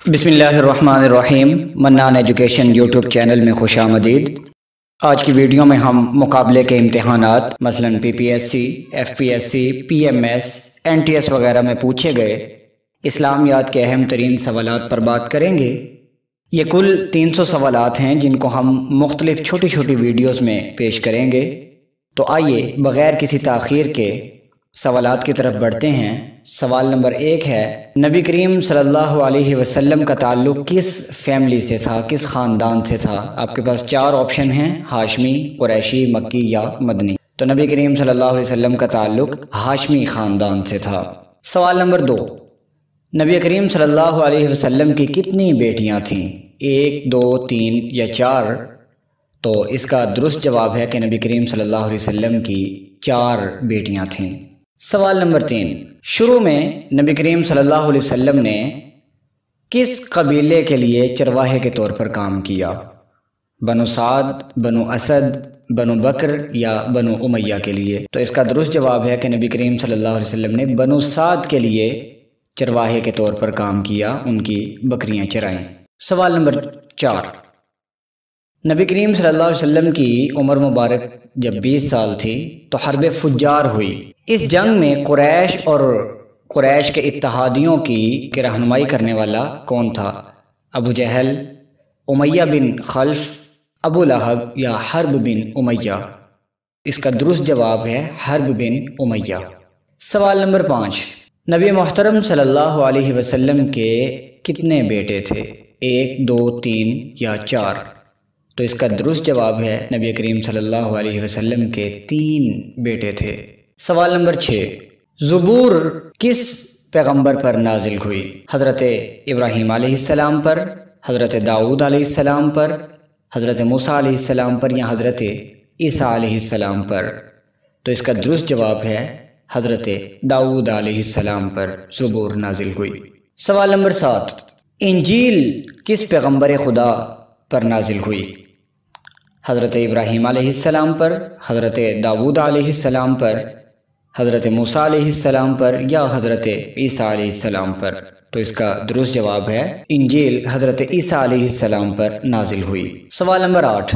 بسم اللہ الرحمن الرحیم۔ منان ایجوکیشن یوٹیوب چینل میں خوش آمدید۔ آج کی ویڈیو میں ہم مقابلے کے امتحانات مثلا P P S C, F P S C, P M S, N T S وغیرہ میں پوچھے گئے اسلامیات کے اہم ترین سوالات پر بات کریں گے۔ یہ کل 300 سوالات ہیں جن کو ہم مختلف چھوٹی چھوٹی ویڈیوز میں پیش کریں گے۔ تو آئیے بغیر کسی تاخیر کے سوالات کی طرف بڑھتے ہیں۔ سوال نمبر 1 ہے، نبی کریم صلی اللہ علیہ وسلم کا تعلق کس فیملی سے تھا، کس خاندان سے تھا؟ آپ کے پاس 4 آپشن ہیں، ہاشمی، قریشی، مکی یا مدنی۔ تو نبی کریم صلی اللہ علیہ وسلم کا تعلق ہاشمی خاندان سے تھا۔ سوال نمبر 2، نبی کریم صلی اللہ علیہ وسلم کی کتنی بیٹیاں تھیں؟ 1، 2، 3 یا 4؟ تو اس کا درست جواب ہے کہ نبی کریم صلی اللہ علیہ وسلم کی 4 بیٹیاں تھیں۔ سوال نمبر 3، شروع میں نبی کریم صلی اللہ علیہ وسلم نے کس قبیلے کے لیے چرواہے کے طور پر کام کیا؟ بنو سعد، بنو اسد، بنو بکر یا بنو امیہ کے لیے؟ تو اس کا درست جواب ہے کہ نبی کریم صلی اللہ علیہ وسلم نے بنو سعد کے لیے چرواہے کے طور پر کام کیا، ان کی بکریاں چرائیں۔ سوال نمبر 4، نبی کریم صلی اللہ علیہ وسلم کی عمر مبارک جب 20 سال تھی تو حرب فجار ہوئی۔ اس جنگ میں قریش کے اتحادیوں کی رہنمائی کرنے والا کون تھا؟ ابو جہل، امیہ بن خلف، ابو لہب یا حرب بن امیہ؟ اس کا درست جواب ہے حرب بن امیہ۔ سوال نمبر 5، نبی محترم صلی اللہ علیہ وسلم کے کتنے بیٹے تھے؟ 1، 2، 3 یا 4؟ تو اس کا درست جواب ہے نبی کریم صلی اللہ علیہ وسلم کے 3 بیٹے تھے۔ سوال نمبر 6، زبور کس پیغمبر پر نازل ہوئی؟ حضرت ابراہیم علیہ السلام پر، حضرت داؤد علیہ السلام پر، حضرت موسیٰ علیہ السلام پر یا حضرت عیسیٰ علیہ السلام پر؟ تو اس کا درست جواب ہے حضرت داؤد علیہ السلام پر زبور نازل ہوئی۔ سوال نمبر 7، انجیل کس پیغمبر خدا پر نازل ہوئی؟ حضرت ابراہیم علیہ السلام پر، حضرت داؤد علیہ السلام پر، حضرت موسیٰ علیہ السلام پر یا حضرت عیسیٰ علیہ السلام پر؟ تو اس کا درست جواب ہے انجیل حضرت عیسیٰ علیہ السلام پر نازل ہوئی۔ سوال نمبر 8،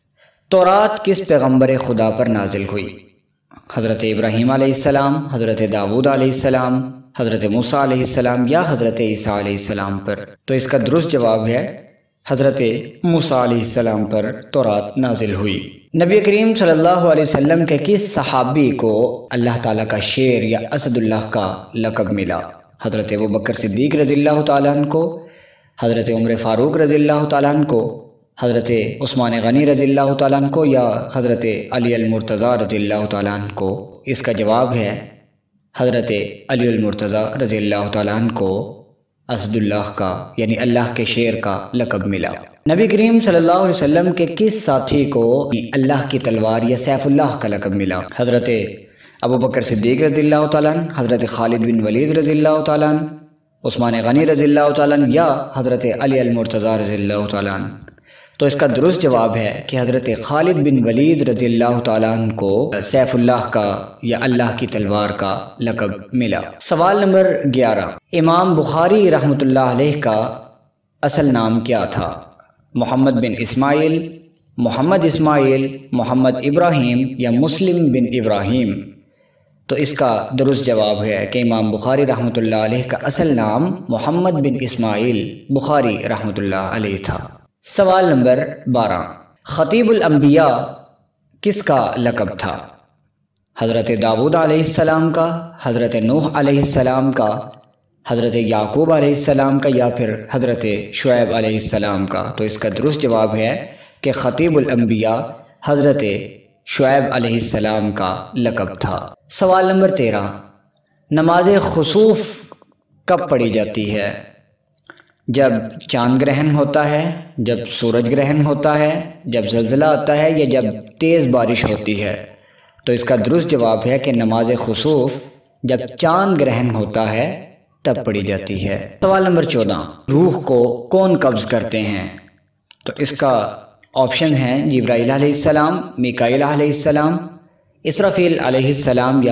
تورات کس پیغمبر خدا پر نازل ہوئی؟ حضرت ابراہیم علیہ السلام، حضرت داؤد علیہ السلام، حضرت موسیٰ علیہ السلام یا حضرت عیسیٰ علیہ السلام پر؟ تو اس کا درست جواب ہے حضرت موسیٰ علیہ السلام پر تورات نازل ہوئی۔ نبی کریم صلی اللہ علیہ وسلم کے کس صحابی کو اللہ تعالیٰ کا شیر یا اسد اللہ کا لقب ملا؟ حضرت ابوبکر صدیق رضی اللہ تعالیٰ عنہ کو، حضرت عمر فاروق رضی اللہ تعالیٰ عنہ کو، حضرت عثمان غنی رضی اللہ تعالیٰ عنہ کو یا حضرت علی المرتضیٰ رضی اللہ تعالیٰ عنہ کو؟ اس کا جواب ہے حضرت علی المرتضیٰ رضی اللہ تعالیٰ عنہ کو اسد اللہ کا یعنی اللہ کے شیر کا لقب ملا۔ نبی کریم صلی اللہ علیہ وسلم کے کس ساتھی کو اللہ کی تلوار یا سیف اللہ کا لقب ملا؟ حضرت ابوبکر صدیق رضی اللہ تعالیٰ عنہ، حضرت خالد بن ولید رضی اللہ تعالیٰ عنہ، عثمان غنی رضی اللہ تعالیٰ عنہ یا حضرت علی المرتضیٰ رضی اللہ تعالیٰ عنہ؟ تو اس کا درست جواب ہے کہ حضرت خالد بن ولید رضی اللہ تعالیٰ عنہ کو سیف اللہ کا یا اللہ کی تلوار کا لقب ملا۔ سوال نمبر 11، امام بخاری رحمۃ اللہ علیہ کا اصل نام کیا تھا؟ محمد بن اسماعیل، محمد اسماعیل، محمد ابراہیم یا مسلم بن ابراہیم؟ تو اس کا درست جواب ہے کہ امام بخاری رحمۃ اللہ علیہ کا اصل نام محمد بن اسماعیل بخاری رحمۃ اللہ علیہ تھا۔ سوال نمبر 12، خطیب الانبیاء کس کا لقب تھا؟ حضرت داؤد علیہ السلام کا، حضرت نوح علیہ السلام کا، حضرت یعقوب علیہ السلام کا یا پھر حضرت شعیب علیہ السلام کا؟ تو اس کا درست جواب ہے کہ خطیب الانبیاء حضرت شعیب علیہ السلام کا لقب تھا۔ سوال نمبر 13، نماز خسوف کب پڑھی جاتی ہے؟ جب چاند گرہن ہوتا ہے، جب سورج گرہن ہوتا ہے، جب زلزلہ آتا ہے یا جب تیز بارش ہوتی ہے؟ تو اس کا درست جواب ہے کہ نماز خسوف جب چاند گرہن ہوتا ہے تب پڑھی جاتی ہے۔ سوال نمبر 14، روح کو کون قبض کرتے ہیں؟ تو اس کا آپشن ہیں جبرائیل علیہ السلام، میکائیل علیہ السلام، اسرافیل علیہ السلام یا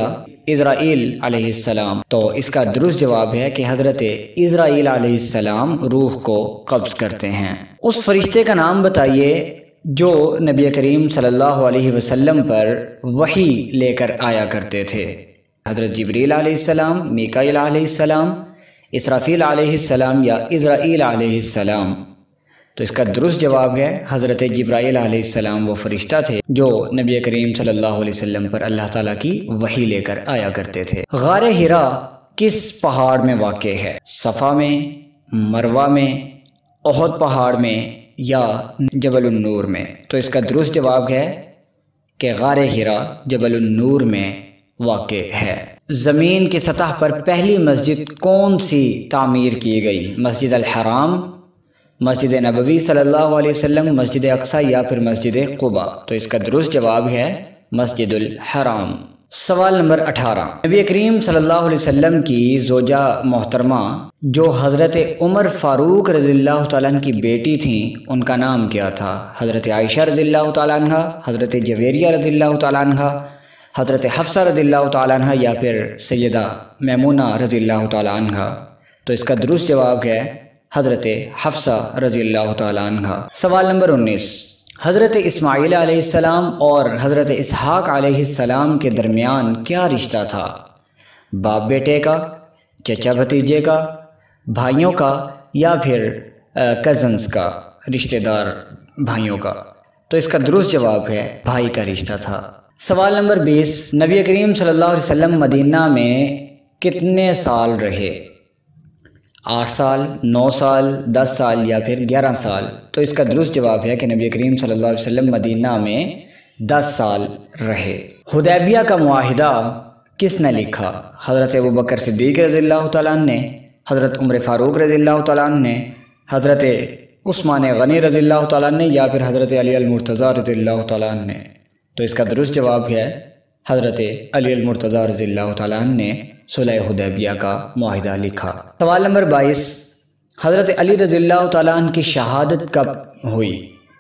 اسرائیل علیہ السلام؟ تو اس کا درست جواب ہے کہ حضرت اسرائیل علیہ السلام روح کو قبض کرتے ہیں۔ اس فرشتے کا نام بتائیے جو نبی کریم صلی اللہ علیہ وسلم پر وحی لے کر آیا کرتے تھے۔ حضرت جبریل علیہ السلام، میکائیل علیہ السلام، اسرافیل علیہ السلام یا اسرائیل علیہ السلام؟ تو اس کا درست جواب ہے حضرت جبرائیل علیہ السلام وہ فرشتہ تھے جو نبی کریم صلی اللہ علیہ وسلم پر اللہ تعالیٰ کی وحی لے کر آیا کرتے تھے۔ غار حرا کس پہاڑ میں واقع ہے؟ صفا میں، مروہ میں، احد پہاڑ میں یا جبل النور میں؟ تو اس کا درست جواب ہے کہ غار حرا جبل النور میں واقع ہے۔ زمین کی سطح پر پہلی مسجد کون سی تعمیر کی گئی؟ مسجد الحرام، مسجد نبوی صلی اللہ علیہ وسلم، مسجد اقصی یا پھر مسجد قباء؟ تو اس کا درست جواب ہے مسجد الحرام۔ سوال نمبر 18، نبی کریم صلی اللہ علیہ وسلم کی زوجہ محترمہ جو حضرت عمر فاروق رضی اللہ تعالیٰ عنہ کی بیٹی تھیں ان کا نام کیا تھا؟ حضرت عائشہ رضی اللہ تعالیٰ عنہ، حضرت جویریہ رضی اللہ تعالیٰ عنہ، حضرت حفصہ رضی اللہ تعالیٰ عنہ یا پھر سیدہ میمونہ رضی اللہ تعالیٰ عنہ؟ تو اس کا درست جواب ہے حضرت حفصہ رضی اللہ تعالیٰ عنہ۔ سوال نمبر 19، حضرت اسماعیل علیہ السلام اور حضرت اسحاق علیہ السلام کے درمیان کیا رشتہ تھا؟ باپ بیٹے کا، چچا بھتیجے کا، بھائیوں کا یا پھر کزنز کا، رشتہ دار بھائیوں کا؟ تو اس کا درست جواب ہے بھائی کا رشتہ تھا۔ سوال نمبر 20، نبی کریم صلی اللہ علیہ وسلم مدینہ میں کتنے سال رہے؟ 8 سال، 9 سال، 10 سال یا پھر 11 سال؟ تو اس کا درست جواب ہے کہ نبی کریم صلی اللہ علیہ وسلم مدینہ میں 10 سال رہے۔ حدیبیہ کا معاہدہ کس نے لکھا؟ حضرت ابوبکر صدیق رضی اللہ تعالیٰ عنہ نے، حضرت عمر فاروق رضی اللہ تعالیٰ عنہ نے، حضرت عثمان غنی رضی اللہ تعالیٰ عنہ یا پھر حضرت علی المرتضیٰ رضی اللہ تعالیٰ عنہ نے؟ تو اس کا درست جواب ہے حضرت علی المرتضیٰ رضی اللہ تعالیٰ عنہ نے صلح حدیبیہ کا معاہدہ لکھا۔ سوال نمبر 22، حضرت علی رضی اللہ تعالیٰ عنہ کی شہادت کب ہوئی؟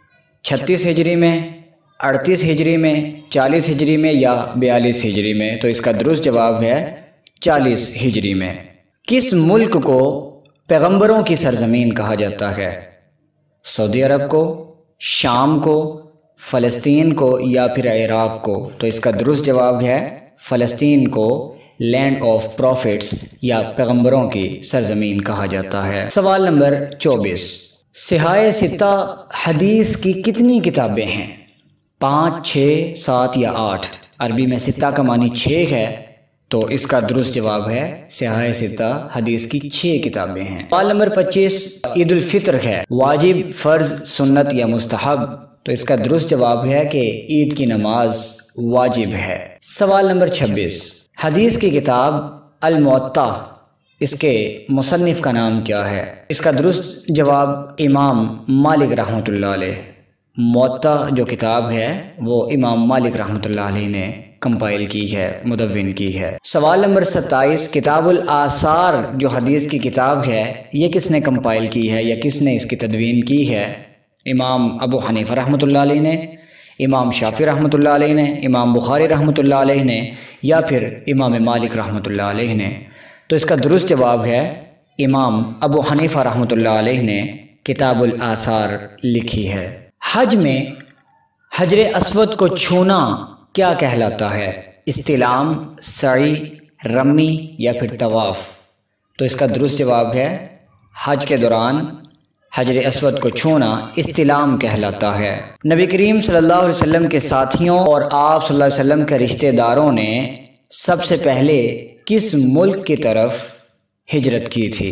36 ہجری میں، 38 ہجری میں، 40 ہجری میں یا 42 ہجری میں؟ تو اس کا درست جواب ہے 40 ہجری میں۔ کس ملک کو پیغمبروں کی سرزمین کہا جاتا ہے؟ سعودی عرب کو، شام کو، فلسطین کو یا پھر عراق کو؟ تو اس کا درست جواب ہے فلسطین کو لینڈ آف پروفٹس یا پیغمبروں کی سرزمین کہا جاتا ہے۔ سوال نمبر 24، صحاح ستہ حدیث کی کتنی کتابیں ہیں؟ 5، 6، 7 یا 8؟ عربی میں ستہ کا معنی 6 ہے، تو اس کا درست جواب ہے صحاح ستہ حدیث کی 6 کتابیں ہیں۔ سوال نمبر 25، عید الفطر ہے واجب، فرض، سنت یا مستحب؟ تو اس کا درست جواب ہے کہ عید کی نماز واجب ہے۔ سوال نمبر 26، حدیث کی کتاب الموطا اس کے مصنف کا نام کیا ہے؟ اس کا درست جواب امام مالک رحمۃ اللہ علیہ۔ موطا جو کتاب ہے وہ امام مالک رحمۃ اللہ علیہ نے کمپائل کی ہے، مدون کی ہے۔ سوال نمبر 27، کتاب الآثار جو حدیث کی کتاب ہے یہ کس نے کمپائل کی ہے یا کس نے اس کی تدوین کی ہے؟ امام ابو حنیفہ رحمۃ اللہ علیہ نے، امام شافعی رحمۃ اللہ علیہ نے، امام بخاری رحمۃ اللہ علیہ نے یا پھر امام مالک رحمۃ اللہ علیہ نے؟ تو اس کا درست جواب ہے امام ابو حنیفہ رحمۃ اللہ علیہ نے کتاب الآثار لکھی ہے۔ حج میں حجر اسود کو چھونا کیا کہلاتا ہے؟ استلام، سعی، رمی یا پھر طواف؟ تو اس کا درست جواب ہے حج کے دوران حجر اسود کو چھونا استلام کہلاتا ہے۔ نبی کریم صلی اللہ علیہ وسلم کے ساتھیوں اور آپ صلی اللہ علیہ وسلم کے رشتہ داروں نے سب سے پہلے کس ملک کی طرف ہجرت کی تھی؟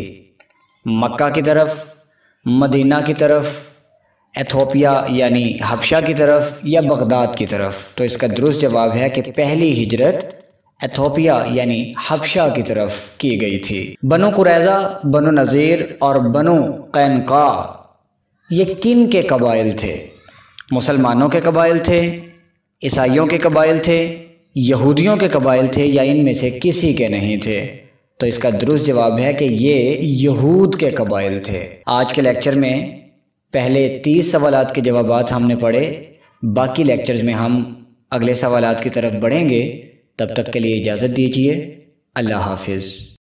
مکہ کی طرف، مدینہ کی طرف، ایتھوپیا یعنی حبشہ کی طرف یا بغداد کی طرف؟ تو اس کا درست جواب ہے کہ پہلی ہجرت ایتھوپیا یعنی حبشہ کی طرف کی گئی تھی۔ بنو قریظہ، بنو نذیر اور بنو قینقاع یہ کن کے قبائل تھے؟ مسلمانوں کے قبائل تھے، عیسائیوں کے قبائل تھے، یہودیوں کے قبائل تھے یا ان میں سے کسی کے نہیں تھے؟ تو اس کا درست جواب ہے کہ یہ یہود کے قبائل تھے۔ آج کے لیکچر میں پہلے 30 سوالات کے جوابات ہم نے پڑھے، باقی لیکچرز میں ہم اگلے سوالات کی طرف بڑھیں گے۔ تب تک کے لیے اجازت دیجیے، اللہ حافظ۔